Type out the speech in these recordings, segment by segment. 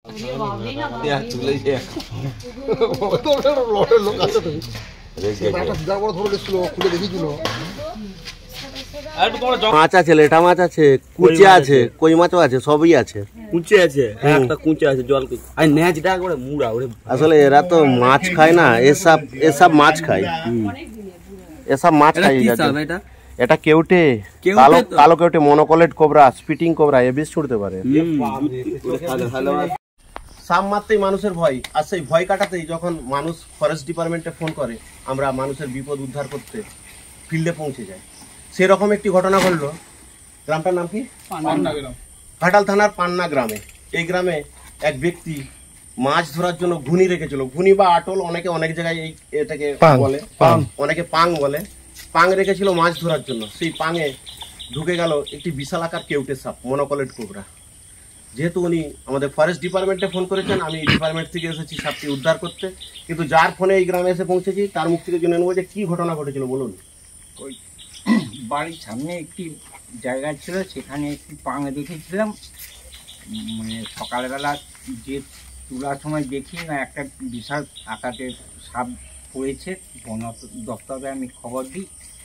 মাছ আছে, লেটা মাছ আছে, কুচে আছে, কই মাছও আছে, সবই আছে। কুচে আছে, একটা কুচে আছে, জল আর ন্যাচটা একবারে মুড়া। আসলে এরা তো মাছ খায় না, এসব মাছ খায়, এসব মাছ খায়। এটা কেউটে, কালো কেউটে, মনোকলেট কোবরা, স্পিটিং কোবরা, এ বিষ ছুটতে পারে। সাপ মারতেই মানুষের ভয়, আর সেই ভয় কাটাতেই যখন মানুষ ফরেস্ট ডিপার্টমেন্টে ফোন করে, আমরা মানুষের বিপদ উদ্ধার করতে ফিল্ডে পৌঁছে যাই। সেরকম একটি ঘটনা ঘটলো। গ্রামটার নাম কি? ঘাটাল থানার পান্না গ্রামে। এই গ্রামে এক ব্যক্তি মাছ ধরার জন্য ঘুনি রেখেছিল। ঘুনি বা আটল, অনেকে অনেক জায়গায় এটাকে বলে, অনেকে পাং বলে। পাং রেখেছিল মাছ ধরার জন্য। সেই পাঙে ঢুকে গেল একটি বিশাল আকার কেউটে সাপ, মনোকলেট কোবরা। যেহেতু উনি আমাদের ফরেস্ট ডিপার্টমেন্টে ফোন করেছেন, আমি ডিপার্টমেন্ট থেকে এসেছি সাপটি উদ্ধার করতে। কিন্তু যার ফোনে এই গ্রামে এসে পৌঁছেছি তার মুখ থেকে জেনে নেবো যে কি ঘটনা ঘটেছিল, বলুন। ওই বাড়ির সামনে একটি জায়গা ছিল, সেখানে একটি পাং দেখেছিলাম। মানে সকালবেলা যে তোলার সময় দেখি না একটা বিশাল আকারের সাপ পড়েছে। বন দপ্তরে আমি খবর দিই,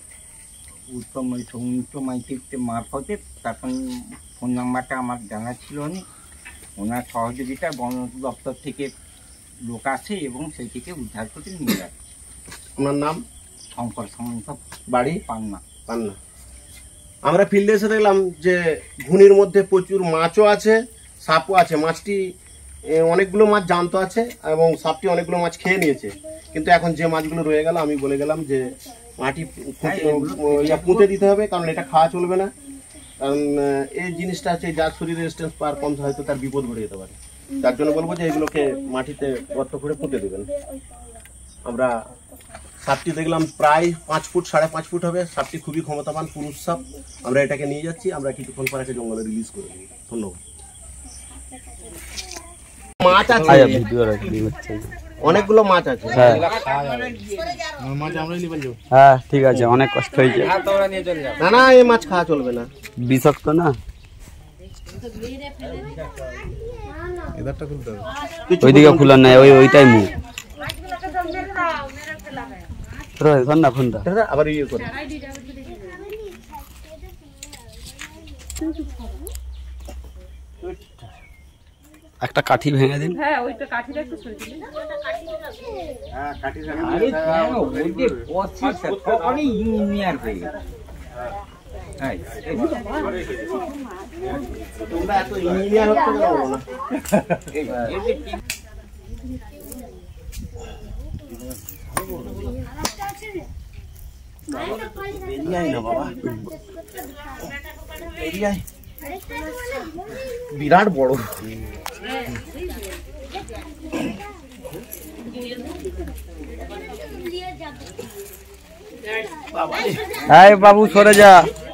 সৌমিত্র মাইতির মারফতে। তখন ফোন নাম্বারটা আমার জানা ছিল না। ওনার সহযোগিতায় বন দপ্তর থেকে লোক আসে এবং সেইটিকে উদ্ধার করে নিয়ে যায়। ওনার নাম শঙ্কর সামন্ত, বাড়ি পান্না। পান্না। আমরা ফিল্ডে এসে দেখলাম যে ঘুনির মধ্যে প্রচুর মাছও আছে, সাপও আছে। মাছটি অনেকগুলো মাছ জ্যান্ত আছে এবং সাপটি অনেকগুলো মাছ খেয়ে নিয়েছে। কিন্তু এখন যে মাছগুলো রয়ে গেল, আমি বলে গেলাম যে মাটি পুঁতে দিতে হবে, কারণ এটা খাওয়া চলবে না। কারণ এই জিনিসটা আছে, যার শরীরে রেজিস্ট্যান্স পাওয়ার কম, হয়তো তার বিপদ ঘটে যেতে পারে। তার জন্য বলবো যে এগুলোকে মাটিতে গর্ত করে পুঁতে দেবেন। আমরা সাপটি দেখলাম প্রায় 5 ফুট, 5.5 ফুট হবে। সাপটি খুবই ক্ষমতাবান পুরুষ সাপ। আমরা এটাকে নিয়ে যাচ্ছি, আমরা কিছুক্ষণ পরে জঙ্গলে রিলিজ করে দেবো। ধন্যবাদ। মাছ আছে, অনেকগুলো মাছ আছে। হ্যাঁ ঠিক আছে, অনেক কষ্ট হয়েছে। না না, এই মাছ খাওয়া চলবে না, বিষাক্ত না। ওইদিকে খুলার নাই, ওইটাই মুখ। না ফোনটা আবার ইয়ে করে একটা কাঠি ভেঙে দিন। হ্যাঁ, ওইটা কাঠিটা একটু সরিয়ে দিন। হ্যাঁ, কাঠি আরে কেন ওই যে পথটা তখনই ইঞ্জিনিয়ার হয়ে গেল। হ্যাঁ, তোমরা এত ইঞ্জিনিয়ার হতে পারো না। বেরিয়াই না বাবা, বেরিয়াই বিরাট বড়। বাবু সরে যা,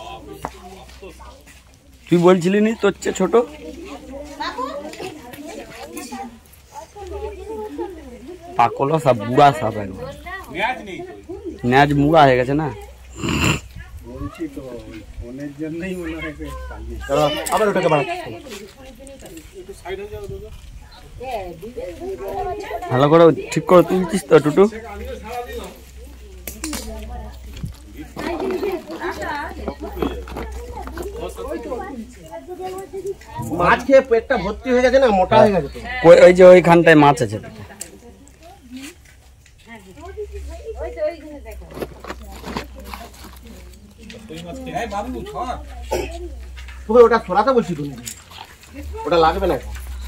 তুই বলছিলি নি তোর চেয়ে ছোট। পাকলো সব বুড়া সাপ, একদম ন্যাজ মুড়া হয়ে গেছে না। আবার ওটাকে ভালো করে ঠিক করে তুলছিস তো টুটু? মাছ খেয়ে পেটটা ভর্তি হয়ে গেছে না, মোটা হয়ে গেছে। ওই যে ওইখানটায় মাছ আছে। ওটা ছড়াতে বলছি, তুমি ওটা লাগবে না।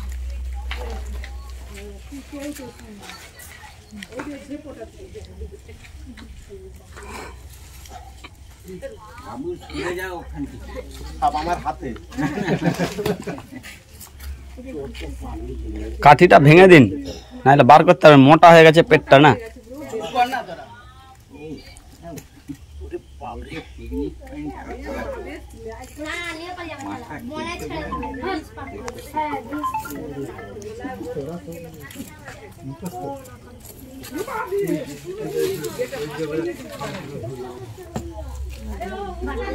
আমার হাতে কাঠিটা ভেঙে দিন, নাহলে বার করতে হবে, মোটা হয়ে গেছে পেটটা না।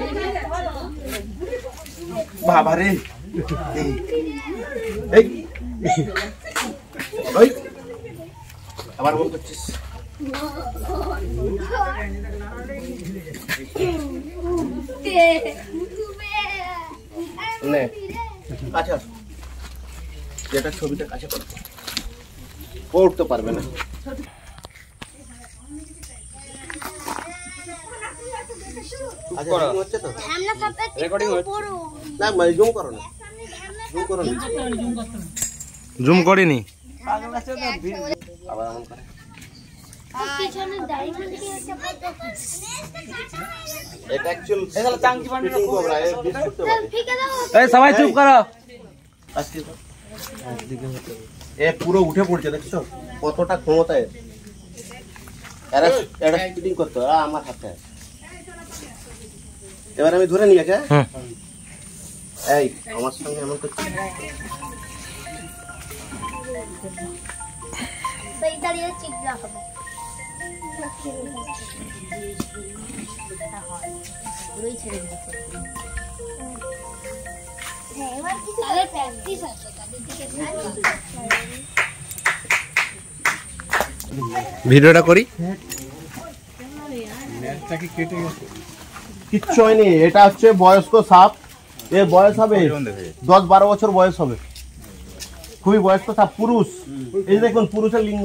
বাবারে, ওই আবার মন করছিস নে আচ্ছা যেটা ছবিটা কাছে করো ও উঠতে পারবে না হচ্ছে তো রেকর্ডিং হচ্ছে না জুম করো না জুম করো না জুম করিনি আবার এমন করে এটা অ্যাকচুয়াল এগুলো চাংকি বান্ডি না কোবরা এ বিশ করতে পারে এই সবাই চুপ করো আজকে তো এ পুরো উঠে পড়ছে দেখছো কতটা ক্ষমতা এর এরা স্পিডিং করতে আমার হাতে এবার আমি ধরে নিয়ে গেছে এই আমার সঙ্গে এমন করছে সেই দাঁড়িয়ে চিকরা হবে পুরোই ছেড়ে দিয়েছে হ্যাঁ এবার কি তাহলে প্র্যাকটিস আছে তাদের দিকে ভিডিওটা করি কিচ্ছু হয়নি এটা হচ্ছে বয়স্ক সাপ এর বয়স হবে 10-12 বছর বয়স হবে খুবই বয়স্ক সাপ পুরুষ এই যে দেখুন পুরুষের লিঙ্গ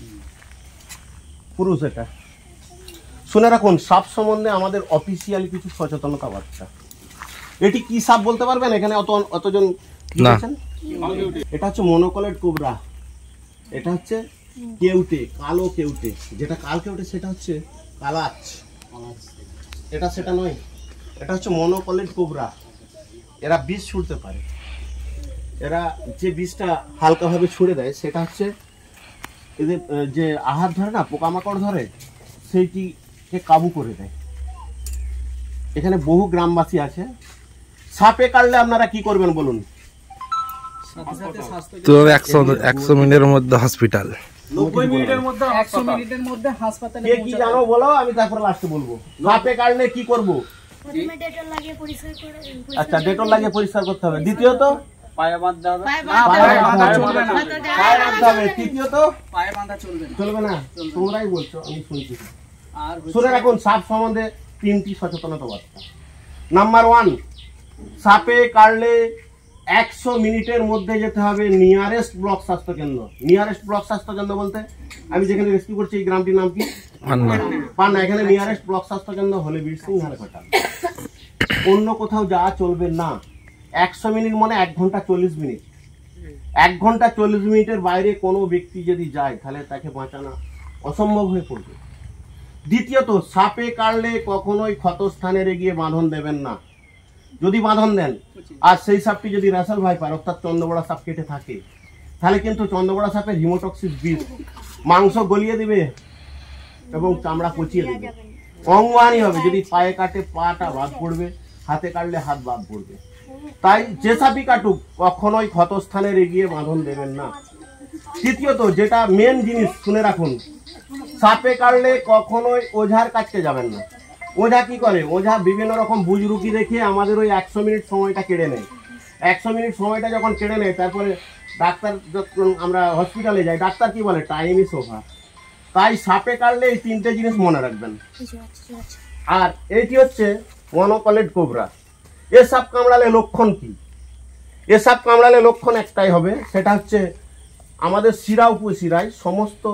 পুরুষ এটা শুনে রাখুন সাপ সম্বন্ধে আমাদের অফিসিয়ালি কিছু সচেতনতা বার্তা এটি কি সাপ বলতে পারবেন এখানে অতজন দেখেছেন এটা হচ্ছে মনোকলেট কোবরা এটা হচ্ছে কেউটে কালো কেউটে যেটা কাল কেউটে সেটা হচ্ছে কালাচ এটা সেটা নয় এটা হচ্ছে মনোকলেট কোবরা এরা বিষ ছুঁড়তে পারে এরা যে বিষটা হালকাভাবে ছুঁড়ে দেয় সেটা হচ্ছে এদের যে আহার ধরে না পোকামাকড় ধরে সেইটিকে কাবু করে দেয় এখানে বহু গ্রামবাসী আছে সাপে কাটলে আপনারা কি করবেন বলুন তো 100 মিনিটের মধ্যে হসপিটাল 90 মিনিটের মধ্যে 100 মিনিটের মধ্যে হাসপাতালে কে কি জানো বলো আমি তারপর লাস্টে বলবো সাপে কাটলে কি করব প্রথমে ডেটল লাগিয়ে পরিষ্কার করে আচ্ছা ডেটল লাগিয়ে পরিষ্কার করতে হবে দ্বিতীয়ত পায়ে বাঁধতে হবে পায়ে বাঁধা চলবে না পায়ে বাঁধতে হবে তৃতীয়ত পায়ে বাঁধা চলবে না তোমরাই বলছো আমি শুনছি আর শুনে রাখুন সাপ সম্বন্ধে 3টি সচেতনতা বার্তা নাম্বার 1 সাপে কাটলে 100 মিনিটের মধ্যে যেতে হবে নিয়ারেস্ট ব্লক স্বাস্থ্য কেন্দ্র নিয়ারেস্ট ব্লক স্বাস্থ্য কেন্দ্র বলতে আমি যেখানে রেস্কিউ করছি এই গ্রামটির নাম কি পান্না এখানে নিয়ারেস্ট ব্লক স্বাস্থ্য কেন্দ্র হলে বীরসিং ধারাকাটা অন্য কোথাও যাওয়া চলবে না 100 মিনিট মানে 1 ঘন্টা 40 মিনিট 1 ঘন্টা 40 মিনিটের বাইরে কোনো ব্যক্তি যদি যায় তাহলে তাকে বাঁচানো অসম্ভব হয়ে পড়বে দ্বিতীয়ত সাপে কাটলে কখনোই ক্ষতস্থানে গিয়ে বাঁধন দেবেন না যদি বাঁধন দেন আর সেই সাপটি যদি রাসেল ভাইপার অর্থাৎ চন্দ্রবড়া সাপ কেটে থাকে তাহলে কিন্তু চন্দ্রবড়া সাপের হিমোটক্সিস বিষ মাংস গলিয়ে দিবে এবং চামড়া পচিয়ে দেবে অঙ্গহানি হবে যদি পায়ে কাটে পাটা বাদ পড়বে হাতে কাটলে হাত বাদ পড়বে তাই যে সাপই কাটুক কখনোই ক্ষতস্থানে গিয়ে বাঁধন দেবেন না তৃতীয়ত যেটা মেন জিনিস শুনে রাখুন সাপে কাটলে কখনোই ওঝার কাছে যাবেন না ওঝা কি করে ওঝা বিভিন্ন রকম বুজরুকি দেখে আমাদের ওই 100 মিনিট সময়টা কেড়ে নেয় 100 মিনিট সময়টা যখন কেড়ে নেয় তারপরে ডাক্তার যখন আমরা হসপিটালে যাই ডাক্তার কি বলে টাইম ইজ ওভার তাই সাপে কাটলে এই 3টে জিনিস মনে রাখবেন আর এইটি হচ্ছে মনোকলেট কোবরা এ সাপ কামড়ালে লক্ষণ কি এ সাপ কামড়ালে লক্ষণ একটাই হবে সেটা হচ্ছে আমাদের শিরা উপশিরায় সমস্ত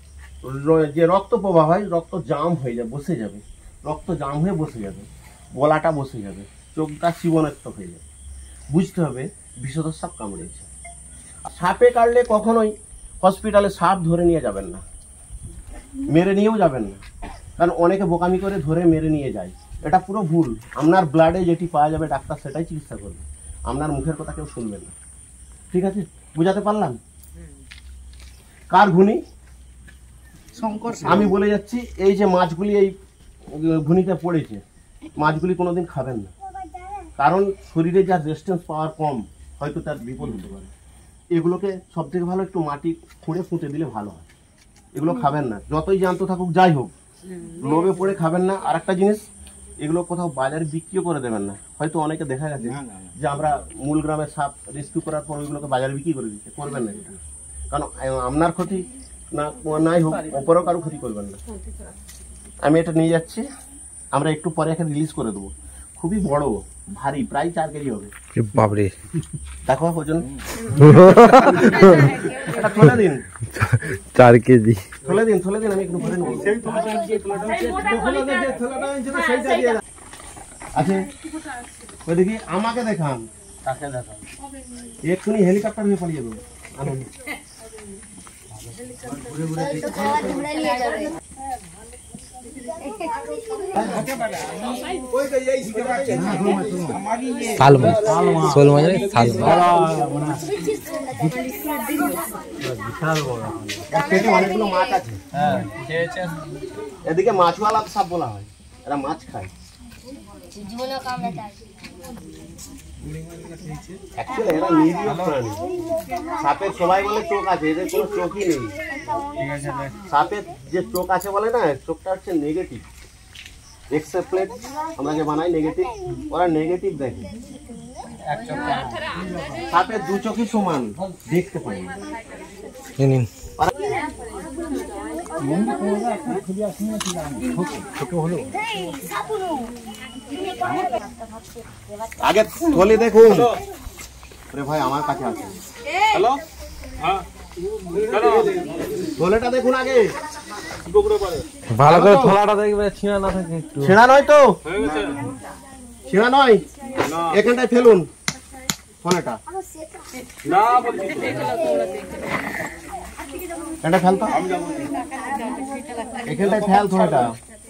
যে রক্ত প্রবাহ হয় রক্ত জাম হয়ে যাবে বসে যাবে রক্ত জাম হয়ে বসে যাবে গলাটা বসে যাবে চোখটা জীবনাক্ত হয়ে যাবে বুঝতে হবে বিষধর সাপ কামড়েছে সাপে কাটলে কখনোই হসপিটালে সাপ ধরে নিয়ে যাবেন না মেরে নিয়েও যাবেন না কারণ অনেকে বোকামি করে ধরে মেরে নিয়ে যায় এটা পুরো ভুল আপনার ব্লাডে যেটি পাওয়া যাবে ডাক্তার সেটাই চিকিৎসা করবে আপনার মুখের কথা কেউ শুনবে না ঠিক আছে বুঝাতে পারলাম কার ঘুনি আমি বলে যাচ্ছি এই যে মাছগুলি এই ঘুনিতে পড়েছে মাছগুলি কোনোদিন খাবেন না কারণ শরীরে যার রেজিস্ট্যান্স পাওয়ার কম হয়তো তার বিপদ হতে পারে এগুলোকে সব থেকে ভালো একটু মাটি খুঁড়ে ফুঁতে দিলে ভালো হয় এগুলো খাবেন না যতই জ্যান্ত থাকুক যাই হোক লোভে পড়ে খাবেন না আর একটা জিনিস এগুলো কোথাও বাজারে বিক্রিও করে দেবেন না। হয়তো অনেকে দেখা গেছে যে আমরা মূল গ্রামে সাপ রেস্কিউ করার পর ওইগুলোকে বাজারে বিক্রি করে দিচ্ছে, করবেন না এটা। কারণ আপনার ক্ষতি না নাই হোক, অপরও কারো ক্ষতি করবেন না। আমি এটা নিয়ে যাচ্ছি, আমরা একটু পরে এখানে রিলিজ করে দেবো। খুবই বড়, ভারী, প্রায় 4 কেজি হবে। বাপরে, দেখো ওজন। এটা তুলে দিন, 4 কেজি। তুলে দিন, আমি একটু ভরে নেবো। আচ্ছা ওই দেখি, আমাকে দেখান, এক্ষুনি হেলিকপ্টার হয়ে পালিয়ে যাবো। আনন্দ ঘুরে নিয়ে যাবে। শাল মাছ, শোল মাছ নয়, শাল মাছ। পেটে অনেকগুলো মাছ আছে। এদিকে মাছওয়ালা সাপ বলা হয়, এরা মাছ খায়। জীবনে কামড়াতে আসে। অ্যাকচুয়ালি এরা নিরীহ প্রাণী। সাপের সবাই বলে চোখ আছে, এদের কোনো চোখই নেই। সাপের যে চোখ আছে বলে না, চোখটা হচ্ছে নেগেটিভ। এক্সরে প্লেট আমরা যে বানাই নেগেটিভ, ওরা নেগেটিভ দেখে। সাপের 2 চোখই সমান, দেখতে পায় না। নিন আগে থলে দেখুন। আরে ভাই আমার কাছে আছে। হ্যালো, থলেটা দেখুন আগে। ভালো করে থলাটা দেখবে, ছিঁড়া না থাকে একটু। ছেঁড়া নয় তো? ছেঁড়া নয়, এখানটায় ফেলুন থলেটা। এটা ফেলতো, এখানটায় ফেল থলেটা।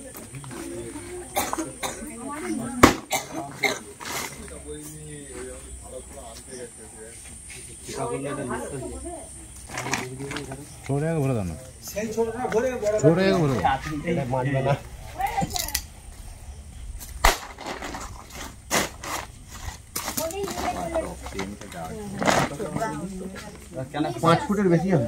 ভরে দাও না, ভরে মারবে না। 5 ফুটের বেশি হবে।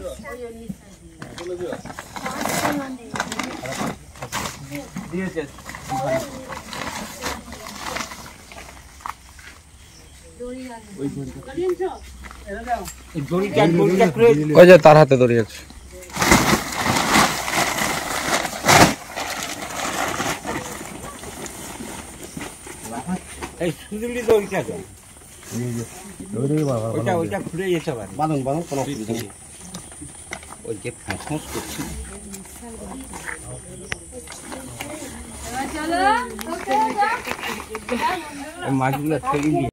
ওই যে তার হাতে দড়ি আছে। বাঁধুন বাঁধুন, কোনো অসুবিধা নেই। ওই যে ফাঁস করছি মাছগুলো ফেলে